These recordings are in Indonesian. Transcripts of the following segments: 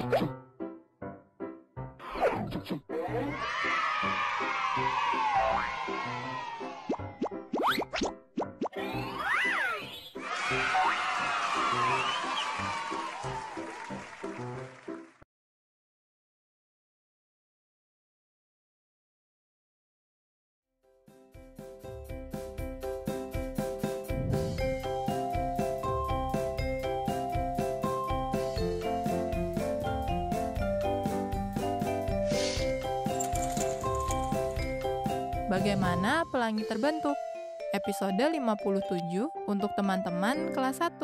Bagaimana pelangi terbentuk? Episode 57 untuk teman-teman kelas 1.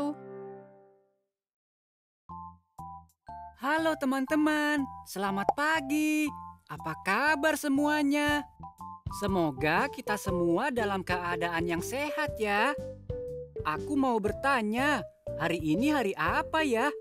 Halo teman-teman, selamat pagi. Apa kabar semuanya? Semoga kita semua dalam keadaan yang sehat ya. Aku mau bertanya, hari ini hari apa ya?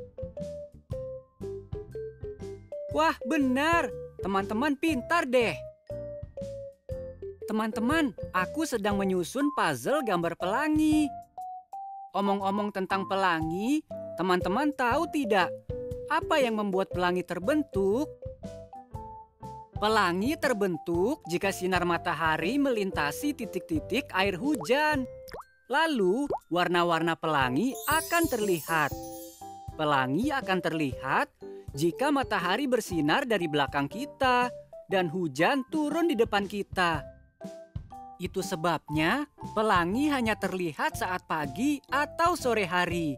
Wah, benar. Teman-teman pintar deh. Teman-teman, aku sedang menyusun puzzle gambar pelangi. Omong-omong tentang pelangi, teman-teman tahu tidak? Apa yang membuat pelangi terbentuk? Pelangi terbentuk jika sinar matahari melintasi titik-titik air hujan. Lalu, warna-warna pelangi akan terlihat. Pelangi akan terlihat jika matahari bersinar dari belakang kita dan hujan turun di depan kita. Itu sebabnya pelangi hanya terlihat saat pagi atau sore hari.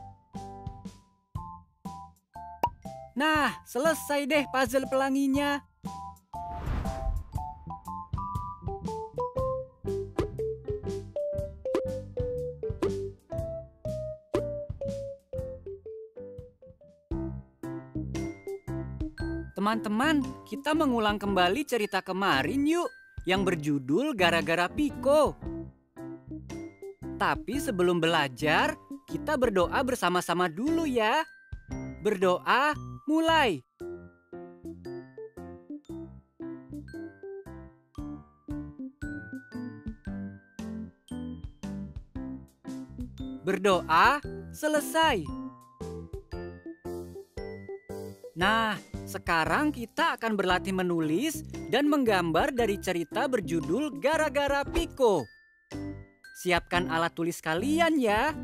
Nah, selesai deh puzzle pelanginya. Teman-teman, kita mengulang kembali cerita kemarin yuk, yang berjudul Gara-gara Piko. Tapi sebelum belajar, kita berdoa bersama-sama dulu ya. Berdoa, mulai. Berdoa, selesai. Nah, sekarang kita akan berlatih menulis dan menggambar dari cerita berjudul Gara-gara Piko. Siapkan alat tulis kalian ya.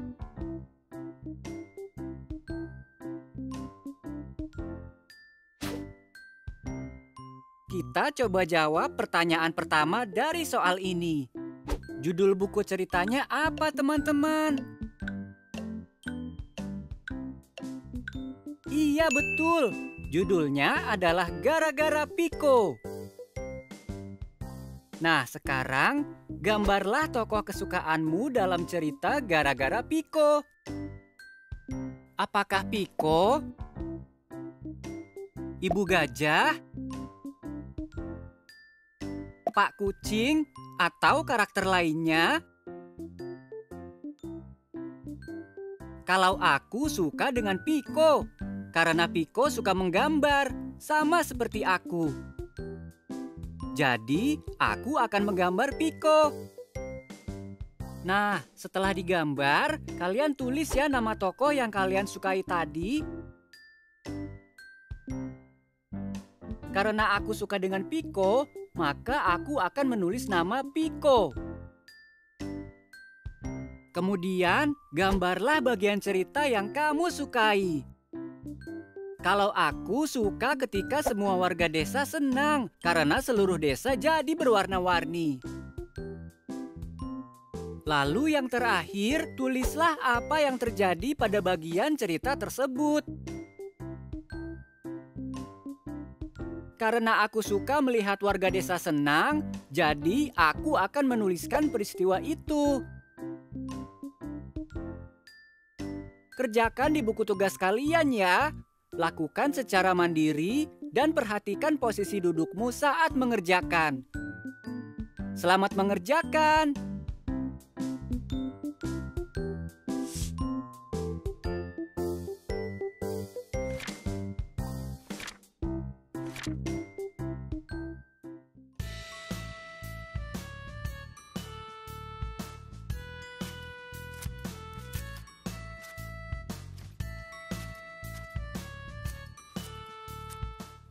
Kita coba jawab pertanyaan pertama dari soal ini. Judul buku ceritanya apa, teman-teman? Iya, betul. Judulnya adalah Gara-gara Piko. Nah, sekarang gambarlah tokoh kesukaanmu dalam cerita Gara-gara Piko. Apakah Piko? Ibu Gajah? Pak Kucing? Atau karakter lainnya? Kalau aku suka dengan Piko. Karena Piko suka menggambar, sama seperti aku. Jadi, aku akan menggambar Piko. Nah, setelah digambar, kalian tulis ya nama tokoh yang kalian sukai tadi. Karena aku suka dengan Piko, maka aku akan menulis nama Piko. Kemudian, gambarlah bagian cerita yang kamu sukai. Kalau aku suka ketika semua warga desa senang karena seluruh desa jadi berwarna-warni. Lalu yang terakhir, tulislah apa yang terjadi pada bagian cerita tersebut. Karena aku suka melihat warga desa senang, jadi aku akan menuliskan peristiwa itu. Kerjakan di buku tugas kalian ya. Lakukan secara mandiri dan perhatikan posisi dudukmu saat mengerjakan. Selamat mengerjakan!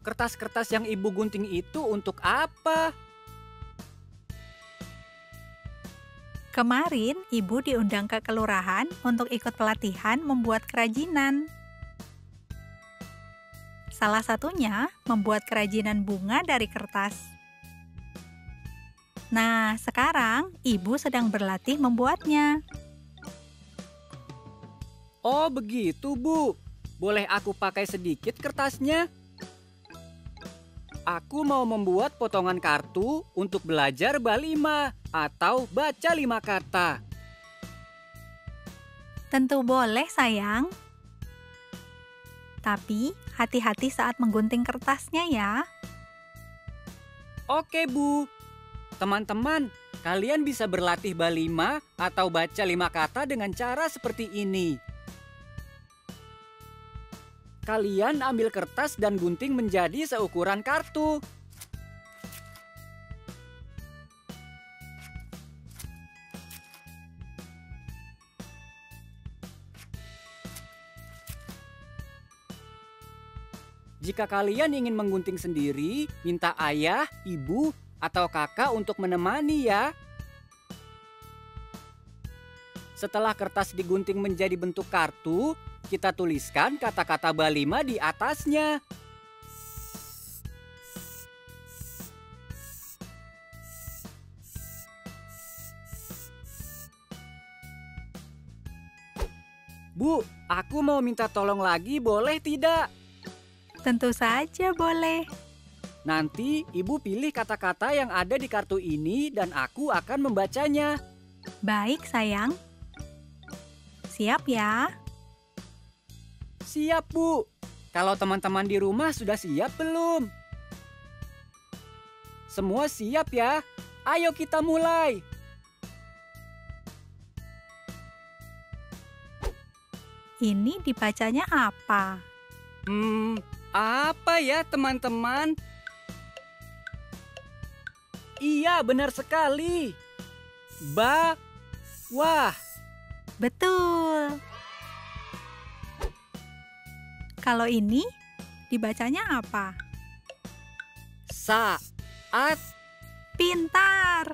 kertas-kertas yang Ibu gunting itu untuk apa? Kemarin, Ibu diundang ke kelurahan untuk ikut pelatihan membuat kerajinan. Salah satunya membuat kerajinan bunga dari kertas. Nah, sekarang Ibu sedang berlatih membuatnya. Oh begitu, Bu. Boleh aku pakai sedikit kertasnya? Aku mau membuat potongan kartu untuk belajar balima atau baca 5 kata. Tentu boleh, sayang. Tapi, hati-hati saat menggunting kertasnya ya. Oke, Bu. Teman-teman, kalian bisa berlatih balima atau baca 5 kata dengan cara seperti ini. Kalian ambil kertas dan gunting menjadi seukuran kartu. Jika kalian ingin menggunting sendiri, minta ayah, ibu, atau kakak untuk menemani ya. Setelah kertas digunting menjadi bentuk kartu, kita tuliskan kata-kata balima di atasnya. Bu, aku mau minta tolong lagi, boleh tidak? Tentu saja boleh. Nanti ibu pilih kata-kata yang ada di kartu ini dan aku akan membacanya. Baik, sayang. Siap ya? Siap, Bu. Kalau teman-teman di rumah sudah siap belum? Semua siap ya? Ayo kita mulai. Ini dibacanya apa? Apa ya teman-teman? Iya, benar sekali. Bawah. Betul. Kalau ini dibacanya apa? Saat. Pintar.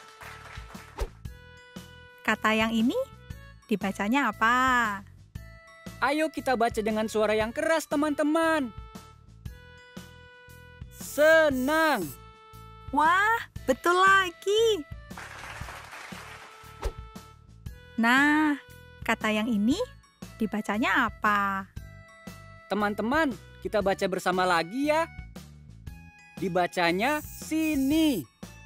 Kata yang ini dibacanya apa? Ayo kita baca dengan suara yang keras, teman-teman. Senang. Wah, betul lagi. Nah, kata yang ini dibacanya apa? Teman-teman, kita baca bersama lagi ya. Dibacanya sini.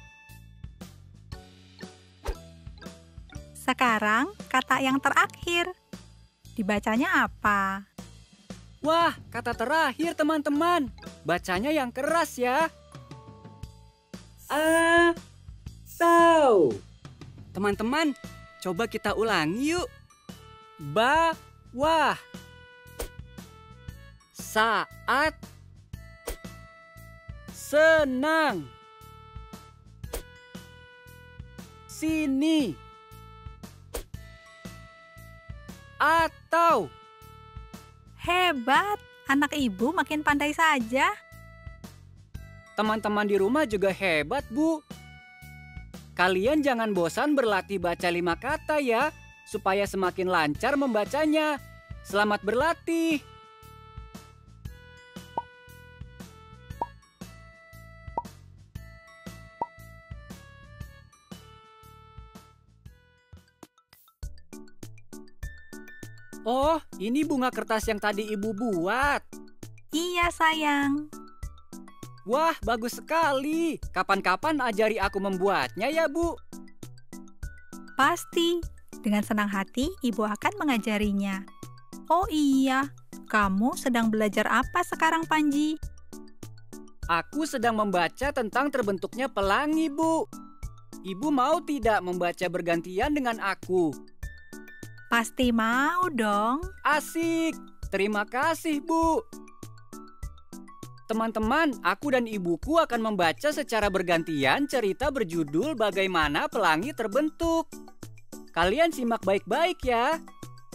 Sekarang kata yang terakhir. Dibacanya apa? Wah, kata terakhir teman-teman. Bacanya yang keras ya. Tahu. Teman-teman, coba kita ulangi yuk. Bawah. Saat. Senang. Sini. Atau. Hebat, anak ibu makin pandai saja. Teman-teman di rumah juga hebat, Bu. Kalian jangan bosan berlatih baca 5 kata ya, supaya semakin lancar membacanya. Selamat berlatih. Oh, ini bunga kertas yang tadi Ibu buat. Iya, sayang. Wah, bagus sekali. Kapan-kapan ajari aku membuatnya ya, Bu. Pasti. Dengan senang hati, ibu akan mengajarinya. Oh iya, kamu sedang belajar apa sekarang, Panji? Aku sedang membaca tentang terbentuknya pelangi, Bu. Ibu mau tidak membaca bergantian dengan aku? Pasti mau dong. Asik. Terima kasih, Bu. Teman-teman, aku dan ibuku akan membaca secara bergantian cerita berjudul Bagaimana Pelangi Terbentuk. Kalian simak baik-baik ya.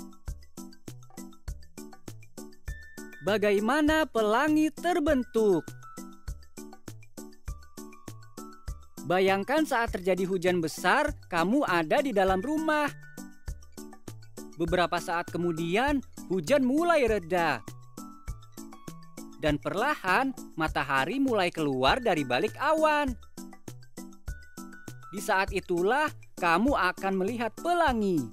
Bagaimana pelangi terbentuk? Bayangkan saat terjadi hujan besar, kamu ada di dalam rumah. Beberapa saat kemudian, hujan mulai reda. Dan perlahan, matahari mulai keluar dari balik awan. Di saat itulah, kamu akan melihat pelangi.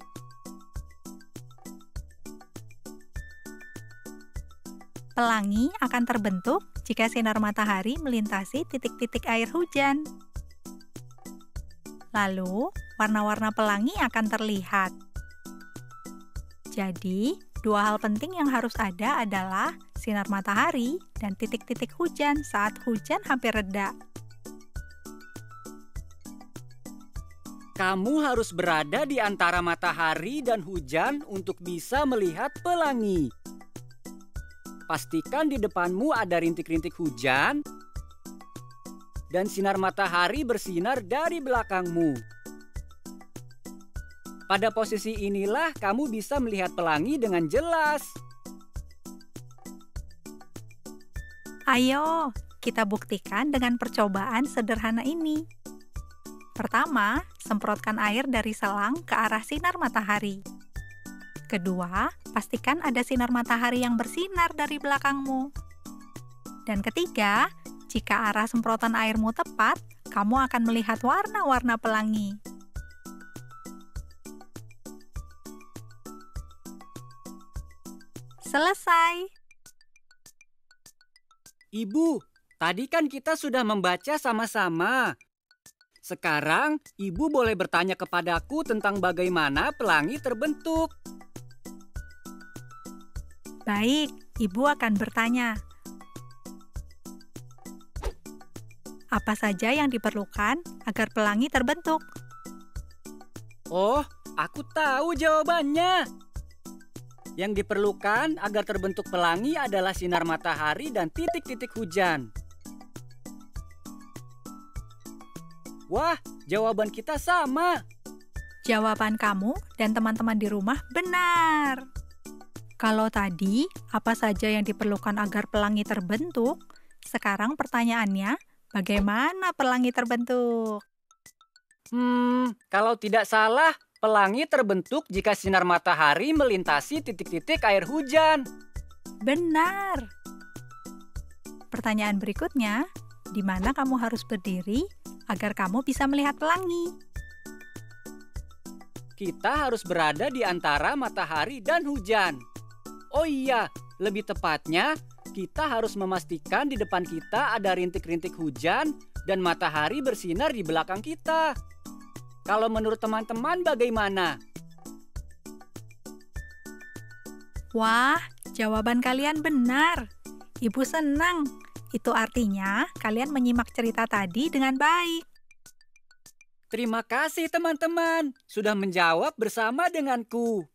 Pelangi akan terbentuk jika sinar matahari melintasi titik-titik air hujan. Lalu, warna-warna pelangi akan terlihat. Jadi, dua hal penting yang harus ada adalah sinar matahari dan titik-titik hujan saat hujan hampir reda. Kamu harus berada di antara matahari dan hujan untuk bisa melihat pelangi. Pastikan di depanmu ada rintik-rintik hujan dan sinar matahari bersinar dari belakangmu. Pada posisi inilah kamu bisa melihat pelangi dengan jelas. Ayo, kita buktikan dengan percobaan sederhana ini. Pertama, semprotkan air dari selang ke arah sinar matahari. Kedua, pastikan ada sinar matahari yang bersinar dari belakangmu. Dan ketiga, jika arah semprotan airmu tepat, kamu akan melihat warna-warna pelangi. Selesai. Ibu, tadi kan kita sudah membaca sama-sama. Sekarang, Ibu boleh bertanya kepadaku tentang bagaimana pelangi terbentuk. Baik, Ibu akan bertanya. Apa saja yang diperlukan agar pelangi terbentuk? Oh, aku tahu jawabannya. Yang diperlukan agar terbentuk pelangi adalah sinar matahari dan titik-titik hujan. Wah, jawaban kita sama. Jawaban kamu dan teman-teman di rumah benar. Kalau tadi, apa saja yang diperlukan agar pelangi terbentuk? Sekarang pertanyaannya, bagaimana pelangi terbentuk? Kalau tidak salah, pelangi terbentuk jika sinar matahari melintasi titik-titik air hujan. Benar. Pertanyaan berikutnya, di mana kamu harus berdiri agar kamu bisa melihat pelangi? Kita harus berada di antara matahari dan hujan. Oh iya, lebih tepatnya, kita harus memastikan di depan kita ada rintik-rintik hujan dan matahari bersinar di belakang kita. Kalau menurut teman-teman bagaimana? Wah, jawaban kalian benar. Ibu senang. Itu artinya kalian menyimak cerita tadi dengan baik. Terima kasih teman-teman, sudah menjawab bersama denganku.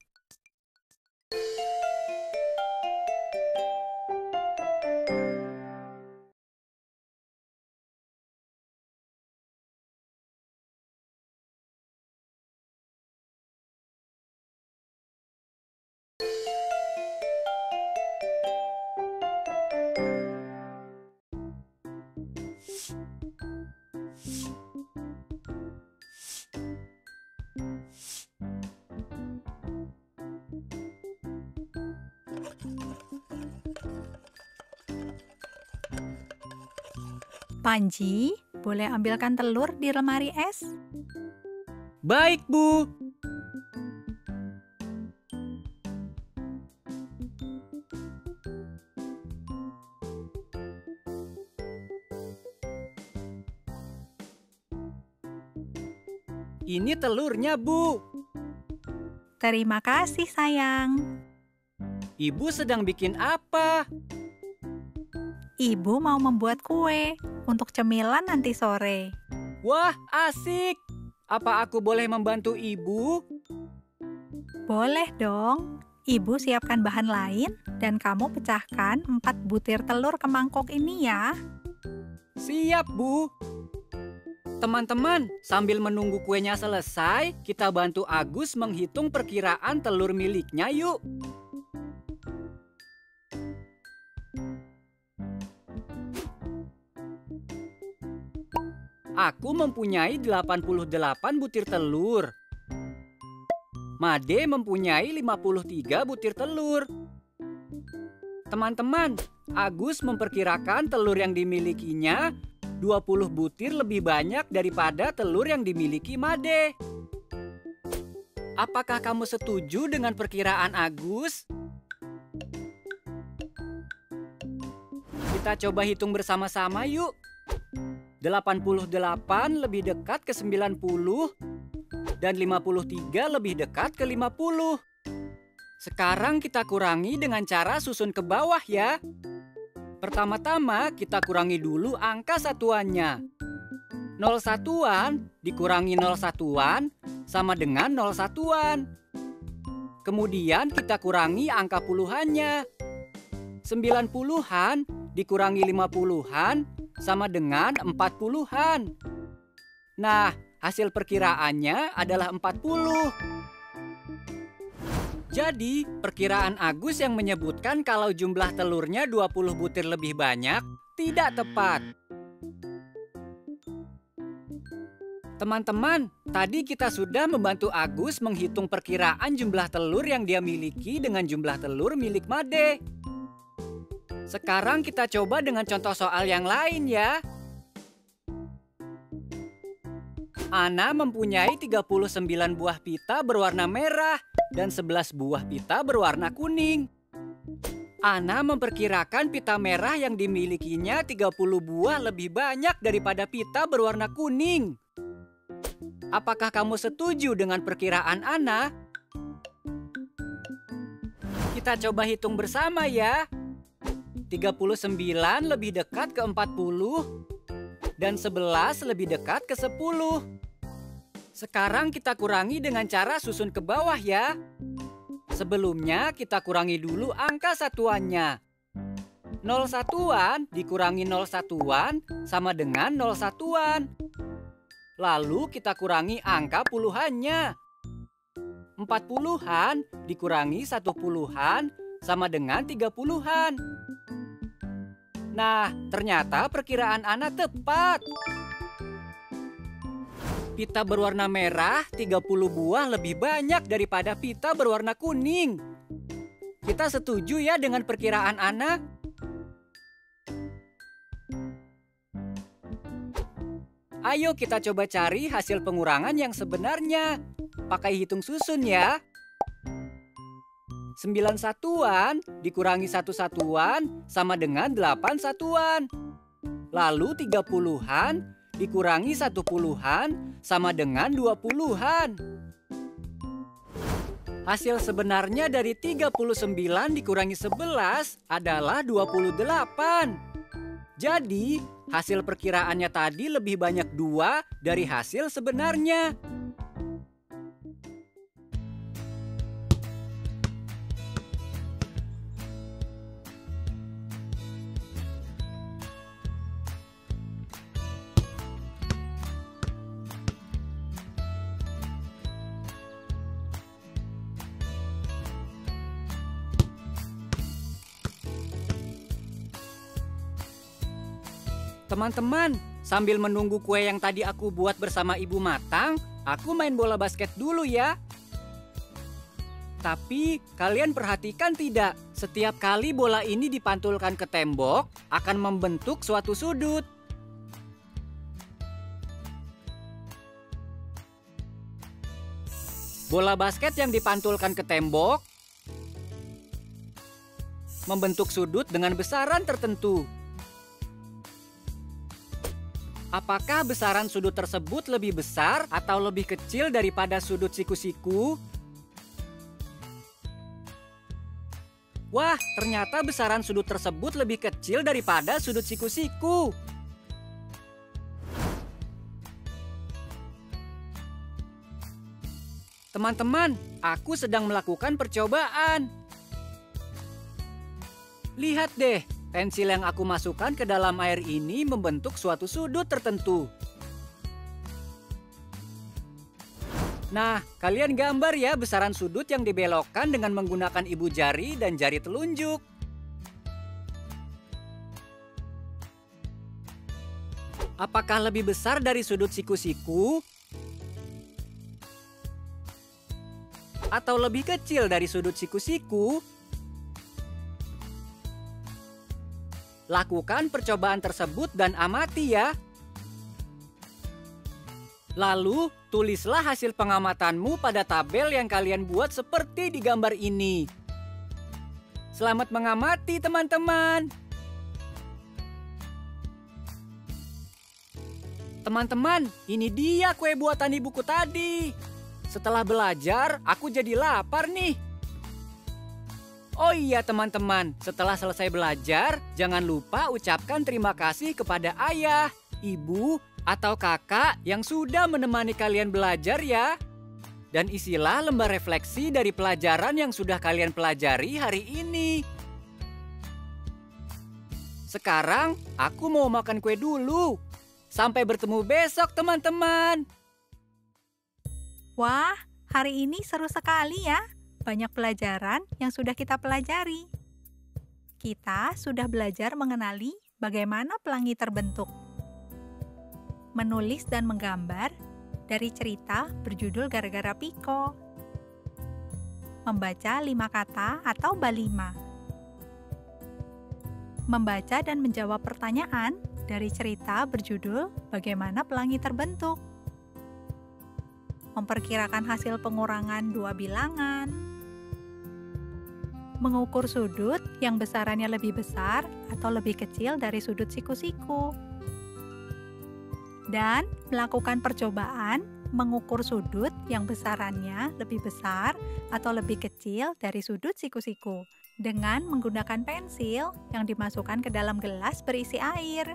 Panji, boleh ambilkan telur di lemari es? Baik, Bu. Ini telurnya, Bu. Terima kasih, sayang. Ibu sedang bikin apa? Ibu mau membuat kue untuk cemilan nanti sore. Wah, asik. Apa aku boleh membantu Ibu? Boleh dong. Ibu siapkan bahan lain dan kamu pecahkan 4 butir telur ke mangkok ini ya. Siap, Bu. Teman-teman, sambil menunggu kuenya selesai, kita bantu Agus menghitung perkiraan telur miliknya yuk. Aku mempunyai 88 butir telur. Made mempunyai 53 butir telur. Teman-teman, Agus memperkirakan telur yang dimilikinya 20 butir lebih banyak daripada telur yang dimiliki Made. Apakah kamu setuju dengan perkiraan Agus? Kita coba hitung bersama-sama yuk. 88 lebih dekat ke 90 dan 53 lebih dekat ke 50. Sekarang kita kurangi dengan cara susun ke bawah ya. Pertama-tama kita kurangi dulu angka satuannya. 0 satuan dikurangi 0 satuan sama dengan 0 satuan. Kemudian kita kurangi angka puluhannya. 90-an dikurangi 50-an sama dengan 40-an. Nah, hasil perkiraannya adalah 40. Jadi, perkiraan Agus yang menyebutkan kalau jumlah telurnya 20 butir lebih banyak tidak tepat. Teman-teman, tadi kita sudah membantu Agus menghitung perkiraan jumlah telur yang dia miliki dengan jumlah telur milik Made. Sekarang kita coba dengan contoh soal yang lain ya. Ana mempunyai 39 buah pita berwarna merah dan 11 buah pita berwarna kuning. Ana memperkirakan pita merah yang dimilikinya 30 buah lebih banyak daripada pita berwarna kuning. Apakah kamu setuju dengan perkiraan Ana? Kita coba hitung bersama ya. 39 lebih dekat ke 40 dan 11 lebih dekat ke 10. Sekarang kita kurangi dengan cara susun ke bawah ya. Sebelumnya kita kurangi dulu angka satuannya. 0 satuan dikurangi 0 satuan sama dengan 0 satuan. Lalu kita kurangi angka puluhannya. 40-an dikurangi 1 puluhan sama dengan 30-an. Nah, ternyata perkiraan Ana tepat. Pita berwarna merah 30 buah lebih banyak daripada pita berwarna kuning. Kita setuju ya dengan perkiraan Ana? Ayo kita coba cari hasil pengurangan yang sebenarnya. Pakai hitung susun ya. 9 satuan dikurangi 1 satuan sama dengan 8 satuan. Lalu 30-an dikurangi 1 puluhan sama dengan 20-an. Hasil sebenarnya dari 39 dikurangi 11 adalah 28. Jadi, hasil perkiraannya tadi lebih banyak 2 dari hasil sebenarnya. Teman-teman, sambil menunggu kue yang tadi aku buat bersama Ibu matang, aku main bola basket dulu ya. Tapi kalian perhatikan tidak, setiap kali bola ini dipantulkan ke tembok akan membentuk suatu sudut. Bola basket yang dipantulkan ke tembok membentuk sudut dengan besaran tertentu. Apakah besaran sudut tersebut lebih besar atau lebih kecil daripada sudut siku-siku? Wah, ternyata besaran sudut tersebut lebih kecil daripada sudut siku-siku. Teman-teman, aku sedang melakukan percobaan. Lihat deh. Pensil yang aku masukkan ke dalam air ini membentuk suatu sudut tertentu. Nah, kalian gambar ya besaran sudut yang dibelokkan dengan menggunakan ibu jari dan jari telunjuk. Apakah lebih besar dari sudut siku-siku? Atau lebih kecil dari sudut siku-siku? Lakukan percobaan tersebut dan amati ya. Lalu, tulislah hasil pengamatanmu pada tabel yang kalian buat seperti di gambar ini. Selamat mengamati, teman-teman. Teman-teman, ini dia kue buatan ibuku tadi. Setelah belajar, aku jadi lapar nih. Oh iya teman-teman, setelah selesai belajar, jangan lupa ucapkan terima kasih kepada ayah, ibu, atau kakak yang sudah menemani kalian belajar ya. Dan isilah lembar refleksi dari pelajaran yang sudah kalian pelajari hari ini. Sekarang, aku mau makan kue dulu. Sampai bertemu besok, teman-teman. Wah, hari ini seru sekali ya. Banyak pelajaran yang sudah kita pelajari. Kita sudah belajar mengenali bagaimana pelangi terbentuk. Menulis dan menggambar dari cerita berjudul Gara-gara Piko. Membaca 5 kata atau balima. Membaca dan menjawab pertanyaan dari cerita berjudul Bagaimana Pelangi Terbentuk. Memperkirakan hasil pengurangan 2 bilangan. Mengukur sudut yang besarannya lebih besar atau lebih kecil dari sudut siku-siku. Dan melakukan percobaan mengukur sudut yang besarannya lebih besar atau lebih kecil dari sudut siku-siku dengan menggunakan pensil yang dimasukkan ke dalam gelas berisi air.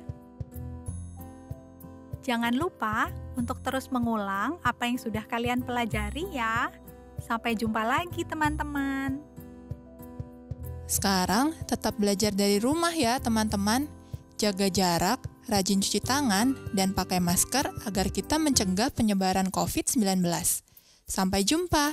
Jangan lupa untuk terus mengulang apa yang sudah kalian pelajari ya. Sampai jumpa lagi teman-teman. Sekarang tetap belajar dari rumah ya teman-teman. Jaga jarak, rajin cuci tangan, dan pakai masker agar kita mencegah penyebaran COVID-19. Sampai jumpa!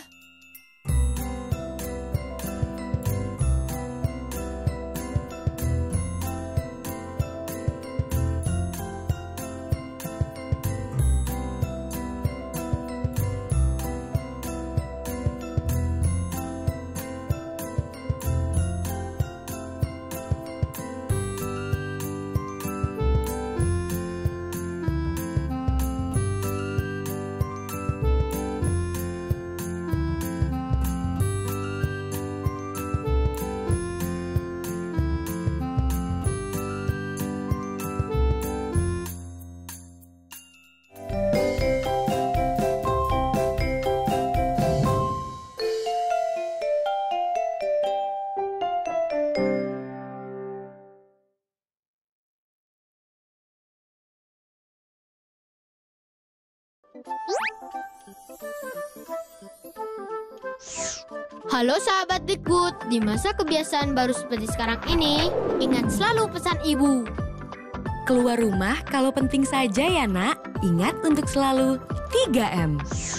Halo sahabat Dikbud, di masa kebiasaan baru seperti sekarang ini, ingat selalu pesan ibu. Keluar rumah kalau penting saja ya nak, ingat untuk selalu 3M.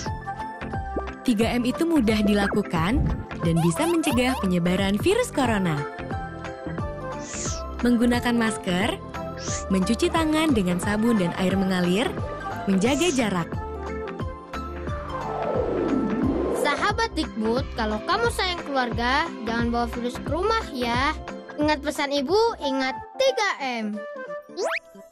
3M itu mudah dilakukan dan bisa mencegah penyebaran virus corona. Menggunakan masker, mencuci tangan dengan sabun dan air mengalir, menjaga jarak. Sahabat Dikbud, kalau kamu sayang keluarga, jangan bawa virus ke rumah ya. Ingat pesan ibu, ingat 3M.